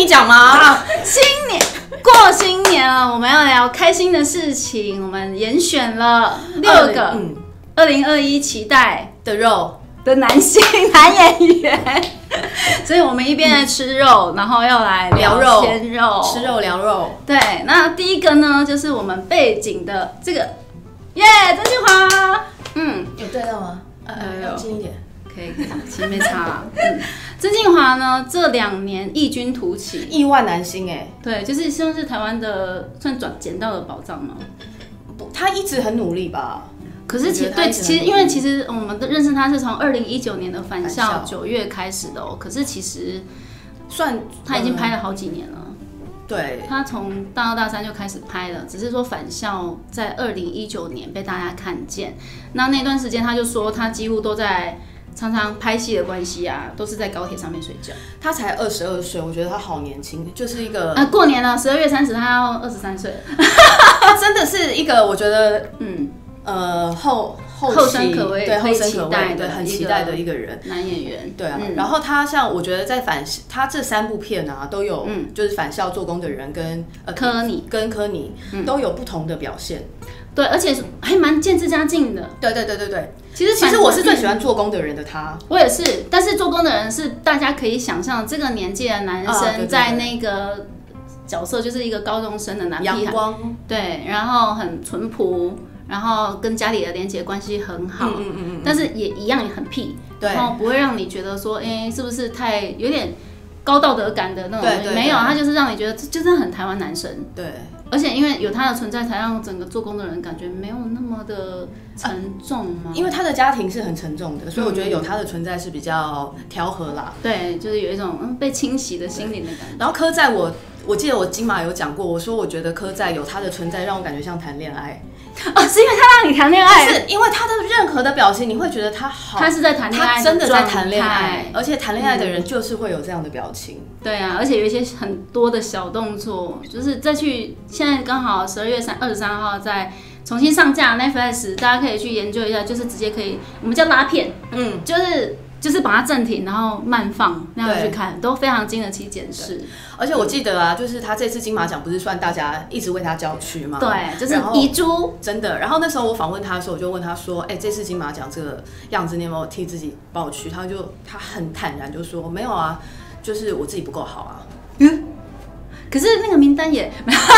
讲吗？ 好，过新年了，我们要聊开心的事情。我们严选了6个2021期待的肉的男演员，所以我们一边在吃肉，然后要来聊肉、 鲜肉、 吃肉聊肉。 对，那第一个呢，就是我们背景的这个，曾庆华， 有对到吗？要近一点。 可以，其实没差啦。曾庆华呢，这2年异军突起， 亿万男星哎， 对，就是像是台湾的算捡到的宝藏吗？ 他一直很努力吧。 可是因为其实我们认识他是从2019年的返校9月开始的哦。可是其实算他已经拍了好几年了。 对， 他从大2大3就开始拍了，只是说返校在2019年被大家看见。那段时间他就说他几乎都在。常常拍戏的关系啊，都是在高铁上面睡觉。 他才22岁，我觉得他好年轻，就是一个过年了，12月30，他要23岁了。 他真的是一个，我觉得后生可畏， 对， 后生可畏， 对，很期待的一个人， 男演员。 对啊，然后他像我觉得在他这3部片啊，都有就是返校做工的人跟柯尼都有不同的表现。 对，而且还蛮见之佳境的。 对。其实我是最喜欢做工的人的他， 我也是。但是做工的人是大家可以想象，这个年纪的男生在那个角色就是一个高中生的男屁孩， 阳光， 对，然后很淳朴，然后跟家里的连结关系很好，但是也一样也很屁， 对， 然后不会让你觉得说，是不是太有点高道德感的那种？对，没有，他就是让你觉得这就是很台湾男生， 对。 而且因为有他的存在，才让整个做工的人感觉没有那么的沉重嘛。 因为他的家庭是很沉重的，所以我觉得有他的存在是比较调和啦。 对，就是有一种被清洗的心灵的感觉。 然后柯在我记得我金马有讲过，我说我觉得柯在有他的存在，让我感觉像谈恋爱。 是因为他让你谈恋爱？ 是因为他的任何的表情，你会觉得他好， 他是在谈恋爱， 他真的在谈恋爱，而且谈恋爱的人就是会有这样的表情。 对啊，而且有一些很多的小动作，就是现在刚好12月23号在重新上架 Netflix， 大家可以去研究一下，就是直接可以，我们叫拉片，就是把它暂停，然后慢放那样去看，都非常经得起检视。 而且我记得啊，就是他这次金马奖不是算大家一直为他叫屈吗？ 对，就是遗珠， 真的。然后那时候我访问他的时候，我就问他说：“这次金马奖这个样子，你有没有替自己抱屈？”他很坦然就说：“没有啊，就是我自己不够好啊。” 可是那个名单也，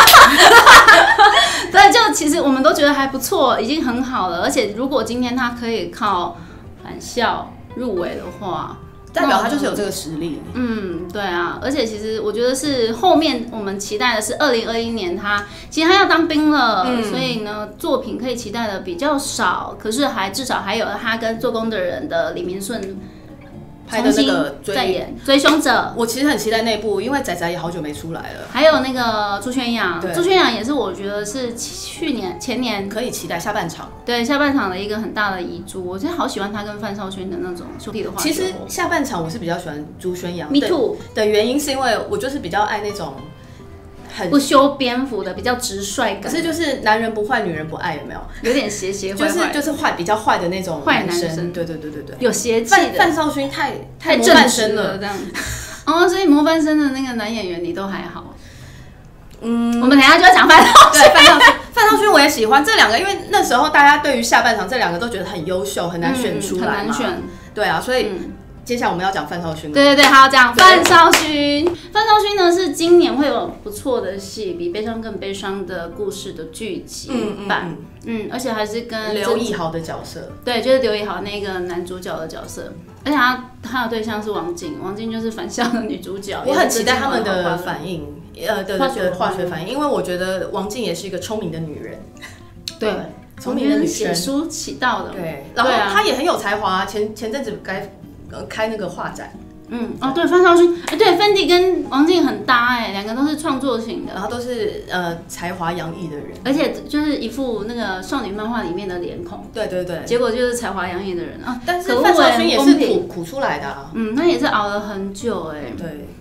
对，就其实我们都觉得还不错，已经很好了。而且如果今天他可以靠返校入围的话， 代表他就是有这个实力。 对啊，而且其实我觉得是后面我们期待的是2021年其实他要当兵了，所以呢作品可以期待的比较少，可是至少还有他跟做工的人的李明顺拍的那个在演《追凶者》， 我其实很期待那部，因为仔仔也好久没出来了。 还有那个朱宣阳，朱宣阳也是我觉得是前年可以期待下半场。 对，下半场的一个很大的遗珠，我真的好喜欢他跟范少勋的那种兄弟的话。 其实下半场我是比较喜欢朱宣阳 ，Me too 的原因是因为我就是比较爱那种不修边幅的比较直率感， 可是就是男人不坏女人不爱，有没有？ 有点邪坏坏， 就是坏比较坏的那种坏男生， 对， 有邪气的。 范少勋太模范生了这样。所以模范生的那个男演员你都还好。我们等一下就要讲范少勋。 对，范少勋我也喜欢这2个，因为那时候大家对于下半场这2个都觉得很优秀，很难选出来嘛。 很难选。 对啊，所以。接下来我们要讲范少勋。 对，好，讲范少勋。范少勋呢是今年会有不错的戏，比《悲伤更悲伤的故事》的剧集版，而且还是跟刘以豪的角色， 对，就是刘以豪那个男主角的角色，而且他的对象是王静，王静就是返校的女主角。 我很期待他们的反应，的化学反应，因为我觉得王静也是一个聪明的女人， 对， 聪明的女生， 写书起道的， 对，然后她也很有才华，前阵子开那个画展， 对，范少勋，对，Fendi 跟王静很搭2个都是创作型的， 然后都是才华洋溢的人， 而且就是一副那个少女漫画里面的脸孔， 对， 结果就是才华洋溢的人啊。 但是范少勋也是苦出来的啊， 他也是熬了很久对，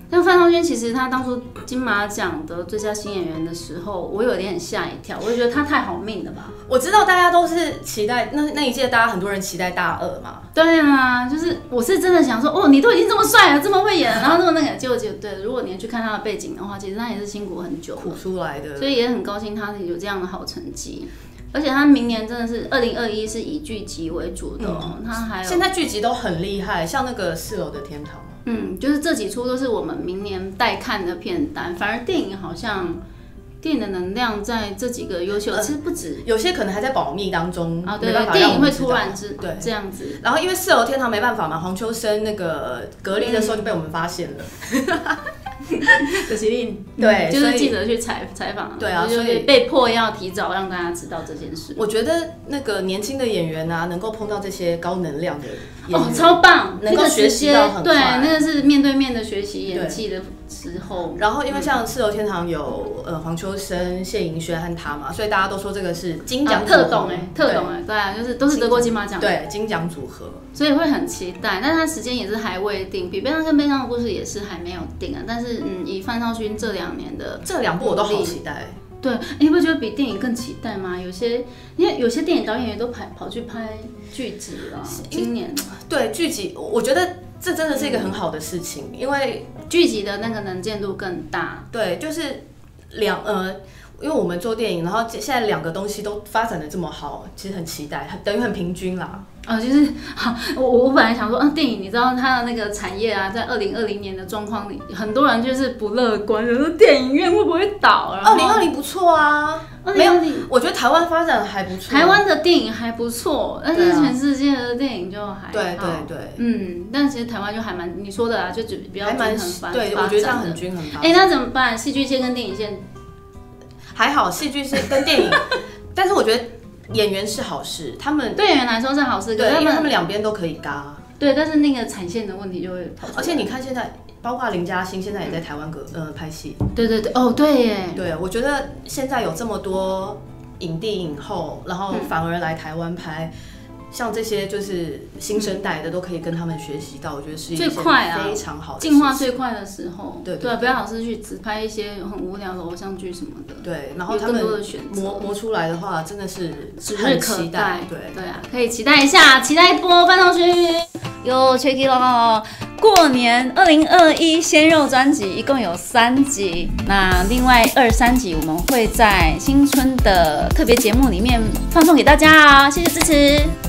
像范少勋，其实他当初金马奖得最佳新演员的时候，我有点吓一跳，我就觉得他太好命了吧。 我知道大家都是期待那一届，大家很多人期待大二嘛。 对啊，就是我是真的想说，哦，你都已经这么帅了，这么会演了，然后那个结果对，如果你去看他的背景的话，其实他也是辛苦很久了， 苦出来的， 所以也很高兴他有这样的好成绩。而且他明年真的是2021是以剧集为主的哦，他还有现在剧集都很厉害，像那个4楼的天堂。 就是这几出都是我们明年待看的片单，反而电影好像电影的能量在这几个优秀，其实不止， 有些可能还在保密当中啊。 对，电影会突然这样子。 然后因为4楼天堂没办法嘛，黄秋生那个隔离的时候就被我们发现了。 可惜令对， 就是记者去采访， 对啊， 所以被迫要提早让大家知道这件事。 我觉得那个年轻的演员啊，能够碰到这些高能量的演员， 超棒， 能够学习到很快。 对，那个是面对面的学习演技的时候。 然后因为像4楼天堂有黄秋生、谢盈萱和他嘛，所以大家都说这个是金奖特懂对啊，就是都是得过金马奖， 对，金奖组合， 所以会很期待。但它时间也是还未定，比悲伤跟悲伤的故事也是还没有定啊。但是以范少勋这2年的这2部我都好期待。 对，你不觉得比电影更期待吗？因为有些电影导演也都跑去拍剧集了。今年对剧集，我觉得这真的是一个很好的事情，因为剧集的那个能见度更大。 对，就是因为我们做电影，然后现在2个东西都发展的这么好，其实很期待，等于很平均啦。 就是好，我本来想说，电影你知道它的那个产业啊，在2020年的状况里，很多人就是不乐观，说电影院会不会倒 ？2020不错啊，没有，我觉得台湾发展还不错。 台湾的电影还不错，但是全世界的电影就还好。 对， 但其实台湾就还蛮你说的啊，就比较均衡发展的。 对，我觉得这样很均衡发展。 那怎么办？戏剧线跟电影线还好，戏剧线跟电影，但是我觉得演员是好事，他们对演员来说是好事， 对，因为他们两边都可以嘎。 对，但是那个产线的问题就会跑出来。 而且你看现在，包括林嘉欣现在也在台湾拍戏。 对，对耶。 对，我觉得现在有这么多影帝影后，然后反而来台湾拍。像这些就是新生代的都可以跟他们学习到，我觉得是一件非常好的进化最快的时候。 对， 不要老是去只拍一些很无聊的偶像剧什么的。 对，然后他们磨出来的话，真的是很期待。 对啊，可以期待一下，期待一波范少勋又 check 了。过年2021鲜肉专辑一共有3集，那另外2、3集我们会在新春的特别节目里面放送给大家啊，谢谢支持。